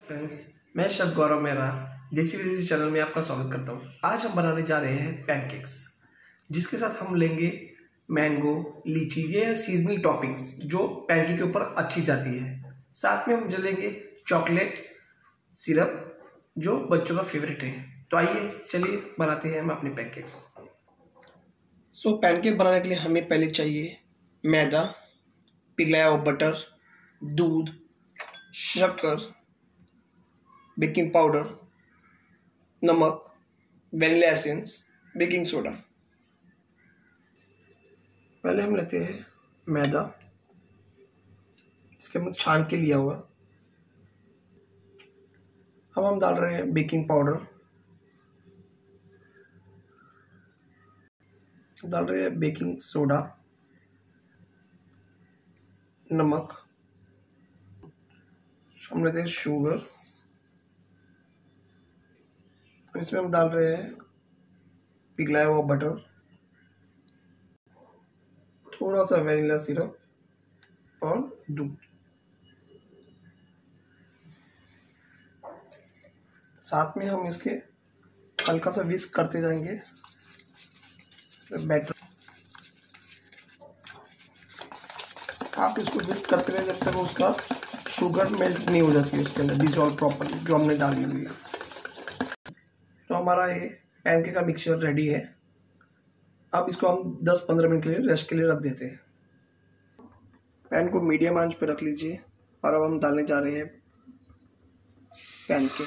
Friends, मैं chef गौरव मेहरा देसी विदेशी चैनल में आपका स्वागत करता हूँ। आज हम बनाने जा रहे हैं पैनकेक्स, जिसके साथ हम लेंगे मैंगो, लीची, ये सीजनल टॉपिंग्स जो पैनकेक के ऊपर अच्छी जाती है। साथ में हम लेंगे चॉकलेट सिरप जो बच्चों का फेवरेट है। तो आइए चलिए बनाते हैं हम अपने पैनकेक्स। पैनकेक बनाने के लिए हमें पहले चाहिए मैदा, पिघलाया हुआ बटर, दूध, शक्कर, बेकिंग पाउडर, नमक, वैनिला एसेंस, बेकिंग सोडा। पहले हम लेते हैं मैदा, इसके हम छान के लिया हुआ। अब हम डाल रहे हैं बेकिंग पाउडर, डाल रहे हैं बेकिंग सोडा, नमक, हम लेते हैं शुगर, इसमें हम डाल रहे हैं पिघलाया हुआ बटर, थोड़ा सा वैनिला सिरप और दूध। साथ में हम इसके हल्का सा विस्क करते जाएंगे बैटर। आप इसको विस्क करते रहे जब तक उसका शुगर मेल्ट नहीं हो जाती है उसके अंदर डिसॉल्व प्रॉपर्ली जो हमने डाली हुई है। तो हमारा ये पैनकेक का मिक्सचर रेडी है। अब इसको हम 10-15 मिनट के लिए रेस्ट के लिए रख देते हैं। पैन को मीडियम आंच पे रख लीजिए और अब हम डालने जा रहे हैं पैनकेक।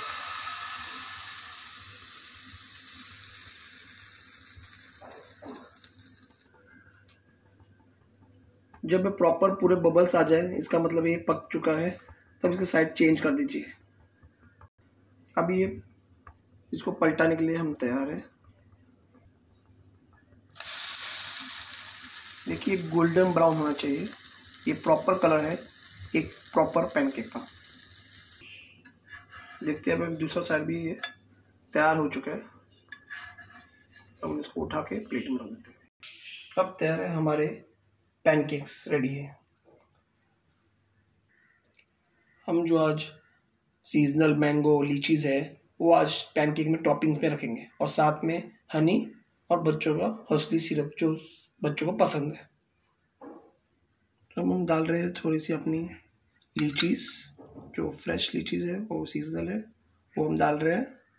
जब प्रॉपर पूरे बबल्स आ जाए इसका मतलब ये पक चुका है, तब इसकी साइड चेंज कर दीजिए। अब ये इसको पलटाने के लिए हम तैयार हैं। देखिए गोल्डन ब्राउन होना चाहिए, ये प्रॉपर कलर है एक प्रॉपर पैनकेक का। देखते हैं अब दूसरा साइड भी ये तैयार हो चुका है। हम इसको उठा के प्लेट में रख देते हैं। अब तैयार है हमारे पैनकेक्स, रेडी है। हम जो आज सीजनल मैंगो लीचीज है वो आज पैनकेक में टॉपिंग्स में रखेंगे और साथ में हनी और बच्चों का हौसली सिरप जो बच्चों को पसंद है। तो हम डाल रहे हैं थोड़ी सी अपनी लीचीज, जो फ्रेश लीचीज है वो सीजनल है, वो हम डाल रहे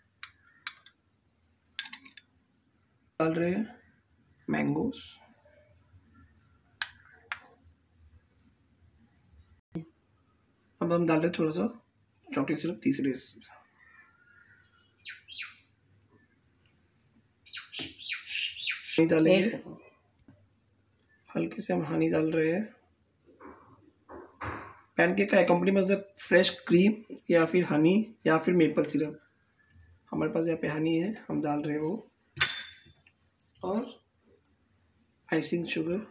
हैं मैंगोस। अब हम डाल रहे थोड़ा सा चॉकलेट सिरप तीसरे डालेंगे। हल्के से हम हनी डाल रहे हैं। पैनकेक का अकम्पनीमेंट मतलब फ्रेश क्रीम या फिर हनी या फिर मेपल सिरप। हमारे पास यहाँ पे हनी है, हम डाल रहे हैं वो, और आइसिंग शुगर।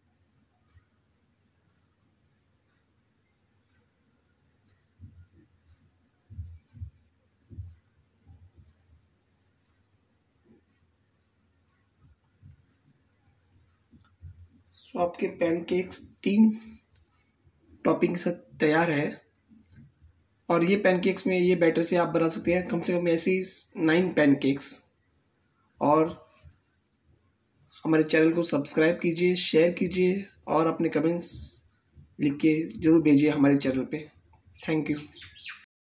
सो आपके पैनकेक्स 3 टॉपिंग से तैयार है। और ये पैनकेक्स में ये बैटर से आप बना सकते हैं कम से कम ऐसी 9 पैनकेक्स। और हमारे चैनल को सब्सक्राइब कीजिए, शेयर कीजिए और अपने कमेंट्स लिख के जरूर भेजिए हमारे चैनल पे। Thank you.